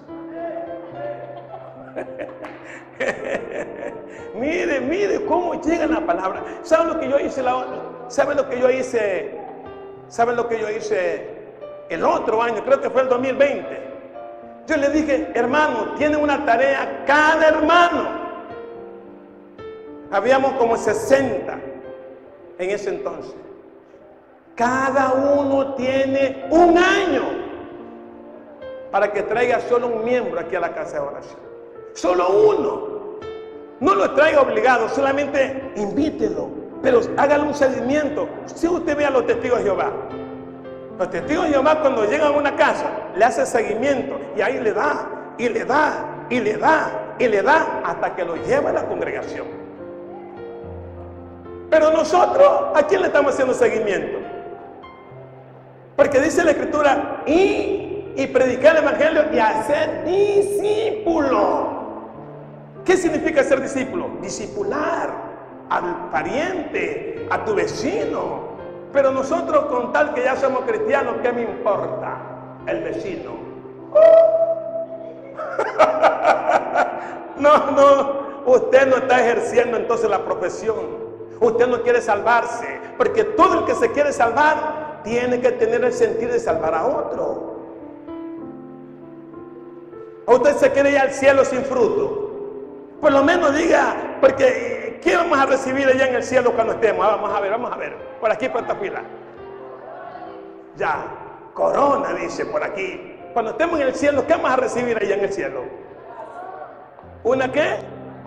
A: Mire, mire cómo llega la palabra. ¿Saben lo que yo hice? La, ¿Saben lo que yo hice? ¿Saben lo que yo hice? El otro año, creo que fue el dos mil veinte, yo le dije, hermano, tiene una tarea cada hermano. Habíamos como sesenta en ese entonces. Cada uno tiene un año para que traiga solo un miembro aquí a la casa de oración. Solo uno. No lo traiga obligado, solamente invítelo, pero hágale un seguimiento. Si usted ve a los testigos de Jehová, los testigos de Jehová, cuando llegan a una casa, le hace seguimiento y ahí le da, y le da, y le da, y le da, hasta que lo lleva a la congregación. Pero nosotros, ¿a quién le estamos haciendo seguimiento? Porque dice la Escritura, y, y predicar el Evangelio y hacer discípulo. ¿Qué significa ser discípulo? Discipular al pariente, a tu vecino. Pero nosotros, con tal que ya somos cristianos, ¿qué me importa el vecino? No, no, usted no está ejerciendo entonces la profesión. Usted no quiere salvarse, porque todo el que se quiere salvar tiene que tener el sentir de salvar a otro. ¿O usted se quiere ir al cielo sin fruto? Por lo menos diga, porque ¿qué vamos a recibir allá en el cielo cuando estemos? Ah, vamos a ver, vamos a ver. Por aquí, por esta fila. Ya, corona, dice por aquí. Cuando estemos en el cielo, ¿qué vamos a recibir allá en el cielo? ¿Una qué?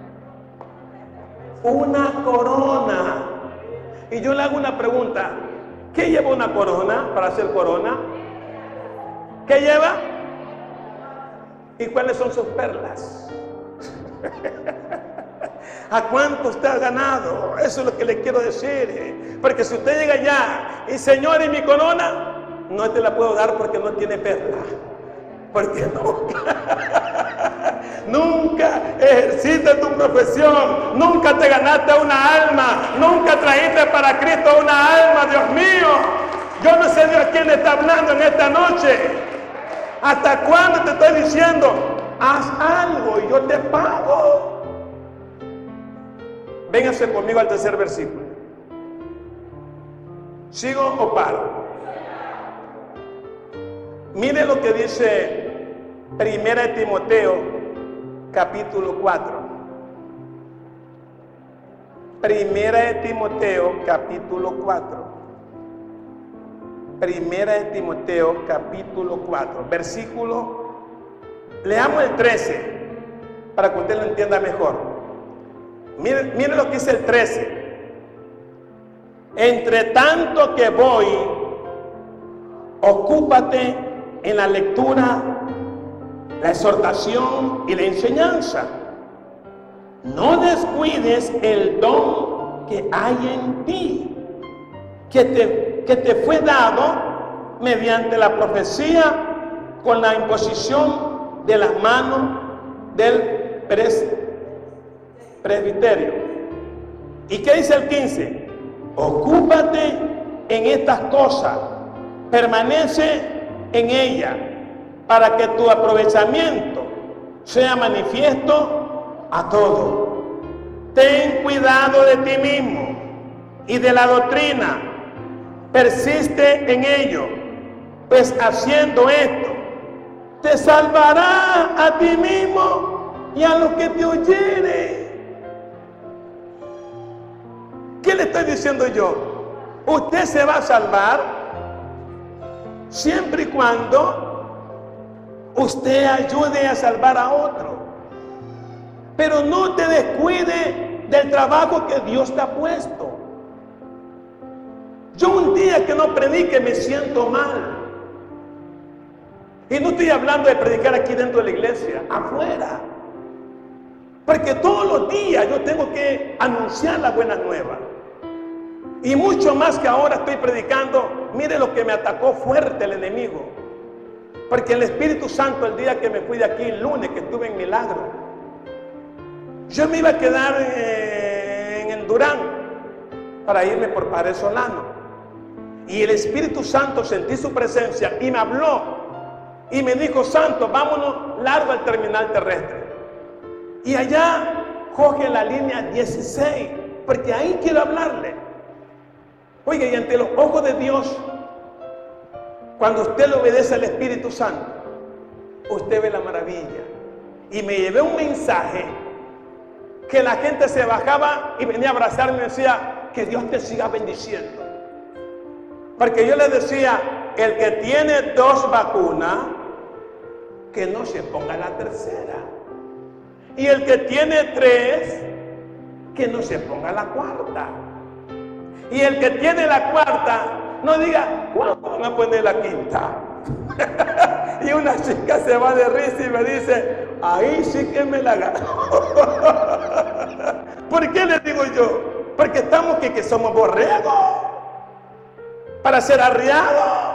A: Una corona. Y yo le hago una pregunta. ¿Qué lleva una corona para hacer corona? ¿Qué lleva? ¿Y cuáles son sus perlas? ¿A cuánto usted ha ganado? Eso es lo que le quiero decir. Porque si usted llega allá y Señor, ¿y mi corona? No te la puedo dar porque no tiene perla. Porque no, nunca ejerciste tu profesión, nunca te ganaste una alma, nunca trajiste para Cristo una alma, Dios mío. Yo no sé Dios quién le está hablando en esta noche. ¿Hasta cuándo te estoy diciendo, haz algo y yo te pago? Véngase conmigo al tercer versículo. ¿Sigo o paro? Mire lo que dice Primera de Timoteo, capítulo cuatro. Primera de Timoteo, capítulo cuatro. Primera de Timoteo, capítulo cuatro. Versículo, leamos el trece, para que usted lo entienda mejor. Mire, mire lo que dice el trece. Entre tanto que voy, ocúpate en la lectura, la exhortación y la enseñanza. No descuides el don que hay en ti, que te, que te fue dado mediante la profecía con la imposición de las manos del pres, presbiterio. ¿Y qué dice el quince? Ocúpate en estas cosas, permanece en ella, para que tu aprovechamiento sea manifiesto a todos. Ten cuidado de ti mismo y de la doctrina, persiste en ello, pues haciendo esto te salvará a ti mismo y a los que te oyeren. ¿Qué le estoy diciendo yo? Usted se va a salvar siempre y cuando usted ayude a salvar a otro. Pero no te descuide del trabajo que Dios te ha puesto. Yo un día que no predique me siento mal. Y no estoy hablando de predicar aquí dentro de la iglesia, afuera. Porque todos los días yo tengo que anunciar la buena nueva. Y mucho más que ahora estoy predicando. Mire lo que me atacó fuerte el enemigo. Porque el Espíritu Santo, el día que me fui de aquí, el lunes que estuve en Milagro, yo me iba a quedar en, en Durán para irme por Padre Solano. Y el Espíritu Santo, sentí su presencia y me habló y me dijo: Santo, vámonos largo al terminal terrestre. Y allá coge la línea dieciséis, porque ahí quiero hablarle. Oiga, y ante los ojos de Dios, cuando usted le obedece al Espíritu Santo, usted ve la maravilla. Y me llevé un mensaje que la gente se bajaba y venía a abrazarme y me decía: que Dios te siga bendiciendo. Porque yo les decía: el que tiene dos vacunas, que no se ponga la tercera. Y el que tiene tres, que no se ponga la cuarta. Y el que tiene la cuarta, no diga: ¿cuándo van a poner la quinta? Y una chica se va de risa y me dice: ahí sí que me la ganó. ¿Por qué le digo yo? Porque estamos que, que somos borregos para ser arriados.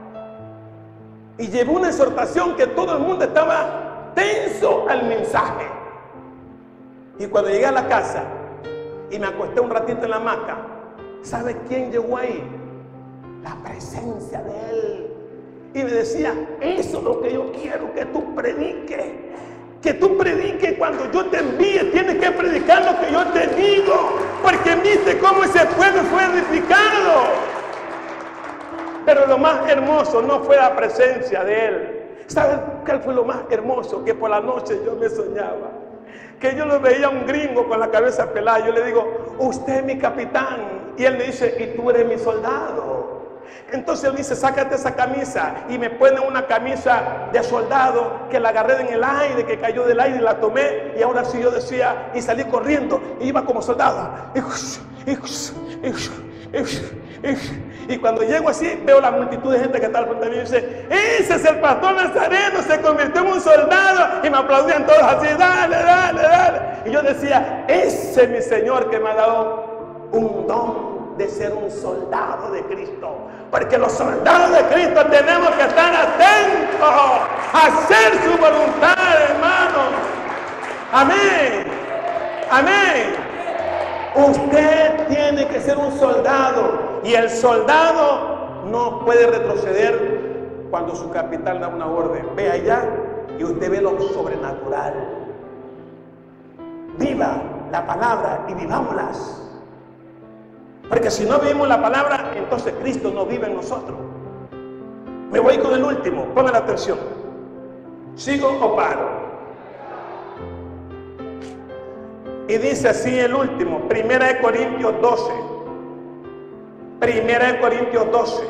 A: Y llevó una exhortación que todo el mundo estaba tenso al mensaje. Y cuando llegué a la casa y me acosté un ratito en la hamaca, ¿sabe quién llegó ahí? La presencia de Él. Y me decía: eso es lo que yo quiero que tú prediques. Que tú prediques cuando yo te envíe. Tienes que predicar lo que yo te digo. Porque viste cómo ese pueblo fue edificado. Pero lo más hermoso no fue la presencia de Él. ¿Saben cuál fue lo más hermoso? Que por la noche yo me soñaba. Que yo lo veía a un gringo con la cabeza pelada. Yo le digo: usted es mi capitán. Y él me dice: y tú eres mi soldado. Entonces él me dice: sácate esa camisa. Y me pone una camisa de soldado que la agarré en el aire, que cayó del aire y la tomé. Y ahora sí yo decía, y salí corriendo. Y iba como soldado. Y, y, y, y, y cuando llego así, veo la multitud de gente que está al frente de mí y dice: ese es el pastor Nazareno, se convirtió en un soldado. Y me aplaudían todos así: dale, dale, dale. Y yo decía: ese es mi Señor que me ha dado un don de ser un soldado de Cristo. Porque los soldados de Cristo tenemos que estar atentos a hacer su voluntad, hermano. Amén. Amén. Usted tiene que ser un soldado. Y el soldado no puede retroceder cuando su capitán da una orden. Ve allá y usted ve lo sobrenatural. Viva la palabra y vivámoslas. Porque si no vivimos la palabra, entonces Cristo no vive en nosotros. Me voy con el último, pongan la atención. ¿Sigo o paro? Y dice así el último, Primera de Corintios doce. Primera de Corintios doce.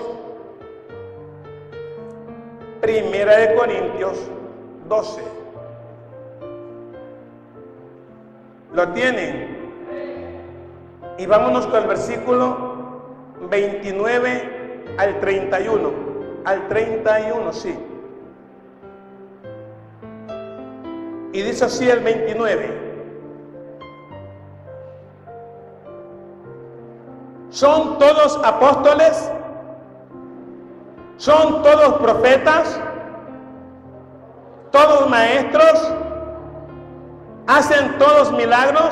A: Primera de Corintios doce. ¿Lo tienen? Y vámonos con el versículo veintinueve al treinta y uno. Al treinta y uno, sí. Y dice así el veintinueve. ¿Son todos apóstoles? ¿Son todos profetas? ¿Todos maestros? ¿Hacen todos milagros?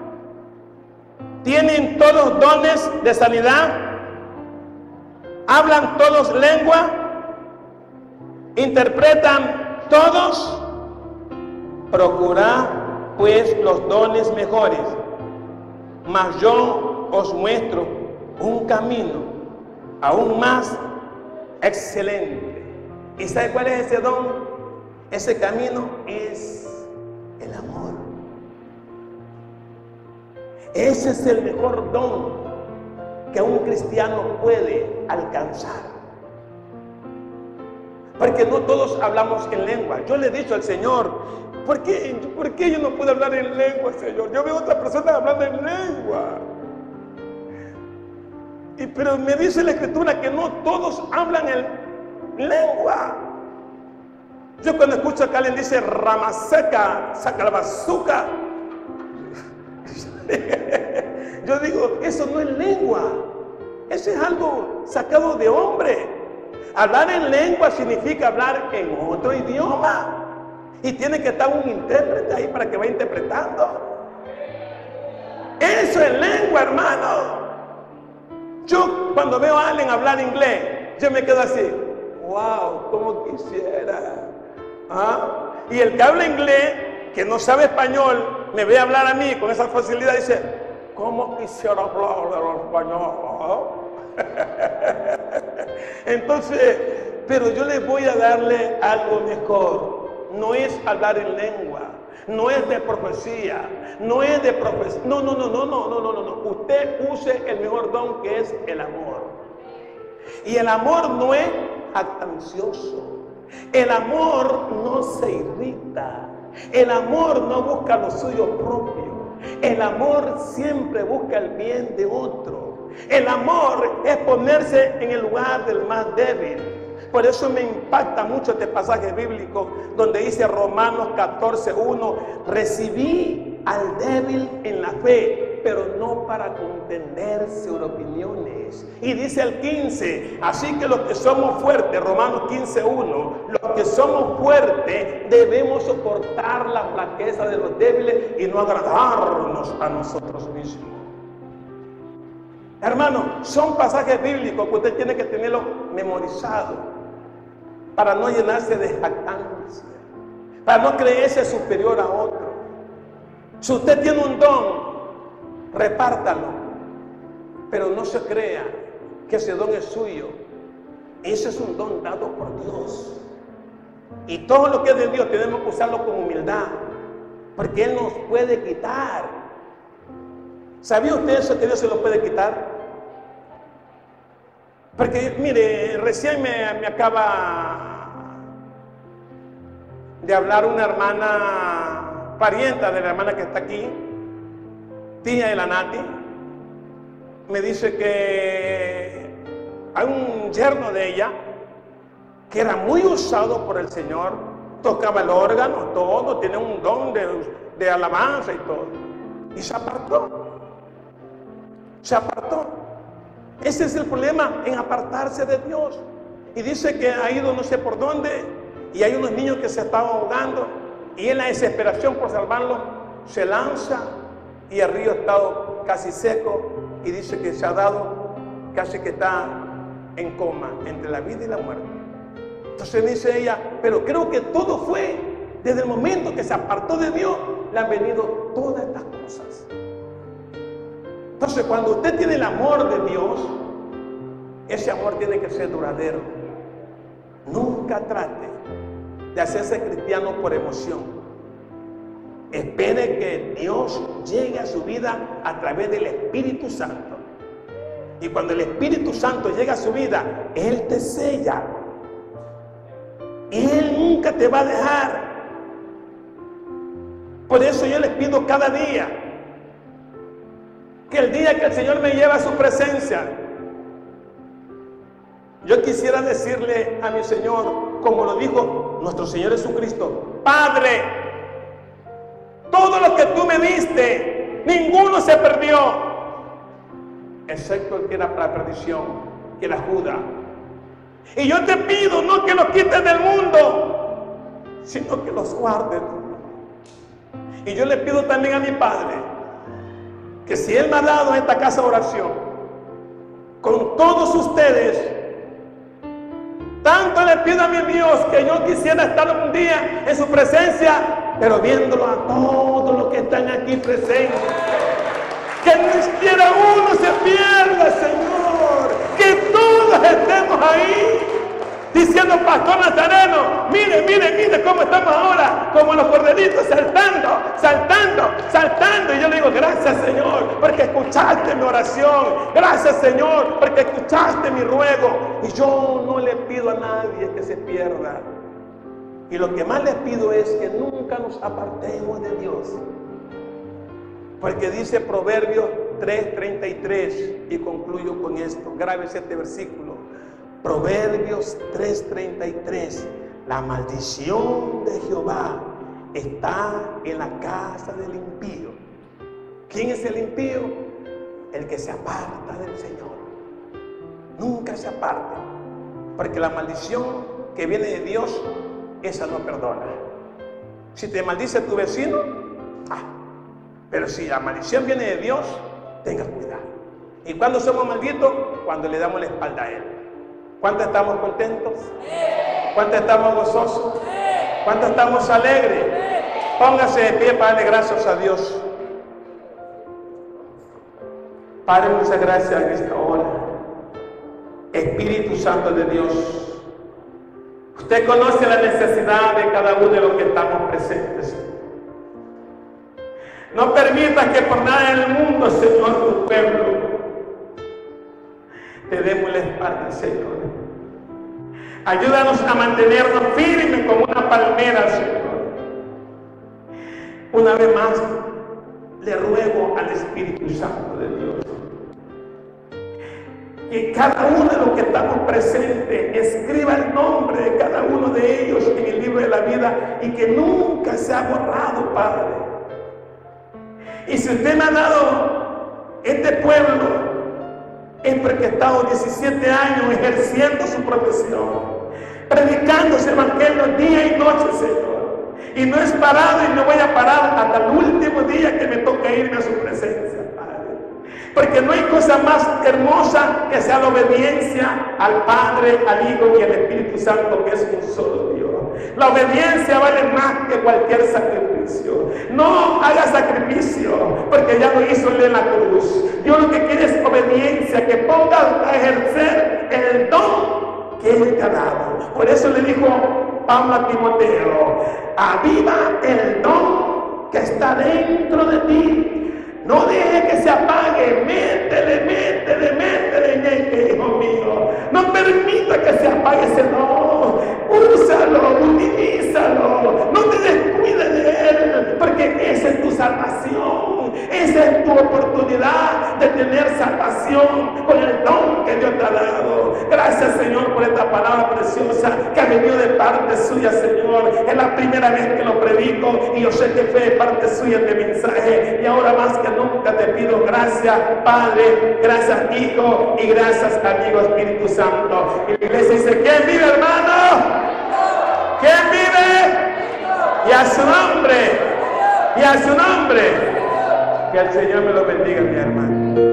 A: ¿Tienen todos dones de sanidad? ¿Hablan todos lengua? ¿Interpretan todos? Procurad pues los dones mejores, mas yo os muestro un camino aún más excelente. ¿Y sabe cuál es ese don? Ese camino es el amor. Ese es el mejor don que un cristiano puede alcanzar. Porque no todos hablamos en lengua. Yo le he dicho al Señor, ¿por qué, ¿por qué yo no puedo hablar en lengua, Señor? Yo veo a otra persona hablando en lengua. Y, pero me dice la Escritura que no todos hablan en lengua. Yo cuando escucho acá alguien dice ramaseca, saca la bazuca. Yo digo, eso no es lengua. Eso es algo sacado de hombre. Hablar en lengua significa hablar en otro idioma. Y tiene que estar un intérprete ahí para que vaya interpretando. Eso es lengua, hermano. Yo cuando veo a alguien hablar inglés, yo me quedo así, wow, como quisiera. ¿Ah? Y el que habla inglés, que no sabe español, me ve hablar a mí con esa facilidad, dice, ¿cómo quisiera hablar el español? Entonces, pero yo les voy a darle algo mejor. No es hablar en lengua, no es de profecía, no es de profecía. No, no, no, no, no, no, no, no, no. Usted use el mejor don que es el amor. Y el amor no es jactancioso. El amor no se irrita. El amor no busca lo suyo propio. El amor siempre busca el bien de otro. El amor es ponerse en el lugar del más débil. Por eso me impacta mucho este pasaje bíblico donde dice Romanos catorce uno, recibí al débil en la fe, pero no para contender sobre opiniones. Y dice el quince, así que los que somos fuertes, Romanos quince uno, los que somos fuertes debemos soportar la flaqueza de los débiles y no agradarnos a nosotros mismos. Hermano, son pasajes bíblicos que usted tiene que tenerlos memorizados para no llenarse de jactancia, para no creerse superior a otro. Si usted tiene un don, repártalo, pero no se crea que ese don es suyo. Ese es un don dado por Dios. Y todo lo que es de Dios tenemos que usarlo con humildad, porque Él nos puede quitar. ¿Sabía usted eso, que Dios se lo puede quitar? Porque, mire, recién me, me acaba de hablar una hermana, parienta de la hermana que está aquí, tía de la Nati. Me dice que hay un yerno de ella que era muy usado por el Señor, tocaba el órgano, todo, tiene un don de, de alabanza y todo. Y se apartó. Se apartó. Ese es el problema en apartarse de Dios. Y dice que ha ido no sé por dónde y hay unos niños que se estaban ahogando y en la desesperación por salvarlos se lanza y el río ha estado casi seco y dice que se ha dado, casi que está en coma entre la vida y la muerte. Entonces dice ella, pero creo que todo fue desde el momento que se apartó de Dios, le han venido todas estas cosas. Entonces cuando usted tiene el amor de Dios, ese amor tiene que ser duradero. Nunca trate de hacerse cristiano por emoción. Espere que Dios llegue a su vida a través del Espíritu Santo. Y cuando el Espíritu Santo llega a su vida, Él te sella. Y Él nunca te va a dejar. Por eso yo les pido cada día que el día que el Señor me lleva a su presencia, yo quisiera decirle a mi Señor, como lo dijo nuestro Señor Jesucristo: Padre, todo lo que tú me diste, ninguno se perdió, excepto el que era para perdición, que era Judas. Y yo te pido, no que los quites del mundo, sino que los guardes. Y yo le pido también a mi Padre, que si Él me ha dado esta casa de oración, con todos ustedes, tanto le pido a mi Dios que yo quisiera estar un día en su presencia, pero viéndolo a todos los que están aquí presentes. Que ni siquiera uno se pierda, Señor. Que todos estemos ahí diciendo: Pastor Nazareno, mire, mire, mire cómo estamos ahora, como los corderitos, saltando, saltando, saltando. Y yo le digo: gracias, Señor, porque escuchaste mi oración. Gracias, Señor, porque escuchaste mi ruego. Y yo no le pido a nadie que se pierda. Y lo que más les pido es que nunca nos apartemos de Dios. Porque dice Proverbios tres treinta y tres, y concluyo con esto, grábese este versículo. Proverbios tres treinta y tres: la maldición de Jehová está en la casa del impío. ¿Quién es el impío? El que se aparta del Señor. Nunca se aparte, porque la maldición que viene de Dios, esa no perdona. Si te maldice tu vecino, ah, pero si la maldición viene de Dios, tenga cuidado. ¿Y cuándo somos malditos? Cuando le damos la espalda a Él. ¿Cuántos estamos contentos? ¿Cuántos estamos gozosos? ¿Cuántos estamos alegres? Póngase de pie para darle gracias a Dios. Padre, muchas gracias en esta hora. Espíritu Santo de Dios, usted conoce la necesidad de cada uno de los que estamos presentes. No permitas que por nada en el mundo, Señor, tu pueblo, te demos la espalda, Señor. Ayúdanos a mantenernos firmes como una palmera, Señor. Una vez más, le ruego al Espíritu Santo de Dios que cada uno de los que estamos presentes escriba el nombre de cada uno de ellos en el libro de la vida y que nunca se ha borrado, Padre. Y si usted me ha dado este pueblo, es porque he estado diecisiete años ejerciendo su profesión, predicando ese evangelio día y noche, Señor. Y no he parado y no voy a parar hasta el último día que me toque irme a su presencia, Padre. Porque no hay cosa más hermosa que sea la obediencia al Padre, al Hijo y al Espíritu Santo, que es un solo Dios. La obediencia vale más que cualquier sacrificio. No haga sacrificio, porque ya lo hizo Él en la cruz. Dios lo que quiere es obediencia, que pongas a ejercer el don que Él te ha dado. Por eso le dijo Pablo a Timoteo: aviva el don que está dentro de ti. No deje que se apague. Métele, métele, métele en él, hijo mío. No permita que se apague ese don. Úsalo, utilízalo. No te descuides de él, porque esa es tu salvación. Esa es tu oportunidad de tener salvación con el don que Dios te ha dado. Gracias, Señor, por esta palabra preciosa que ha venido de parte suya, Señor. Es la primera vez que lo predico y yo sé que fue de parte suya este mensaje. Y ahora más que nunca te pido gracias, Padre, gracias, Hijo, y gracias, amigo Espíritu Santo. Y la iglesia dice: ¿quién vive, hermano? ¿Quién vive? Y a su nombre. y a su nombre. Que el Señor me lo bendiga, mi hermano.